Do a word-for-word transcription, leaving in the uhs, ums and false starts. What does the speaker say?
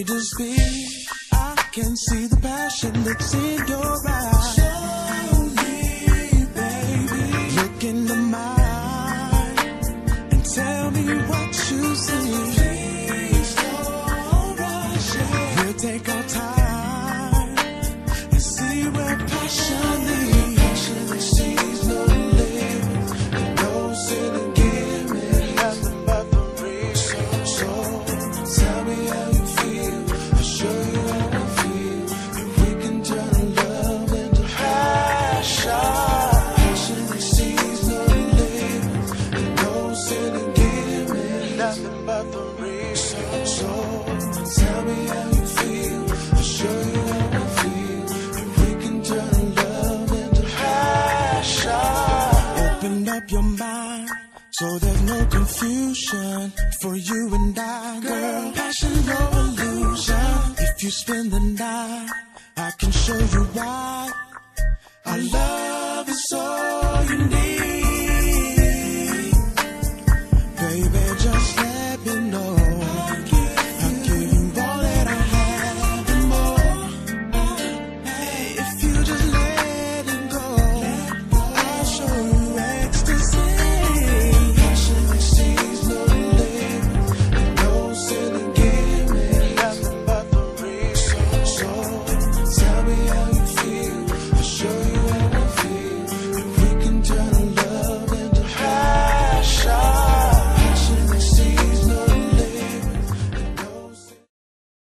to speak. I can see the passion that's in your eyes. Show me, baby. Look into mine and tell me what you see. Please don't rush it. We'll take our time and see where passion leads. Passion sees no limits, and no sin and give me nothing but the real. So, so tell me how you feel. I'll show you how I feel. If we can turn love into passion. Passion sees no limits, and no sin and give me nothing but the real. So, so tell me how you feel. I'll show you how I feel. If we can turn love into passion. Open up your mind so there's no confusion for you and I, girl. Passion, no illusion. If you spend the night, I can show you why. Our love is all you need.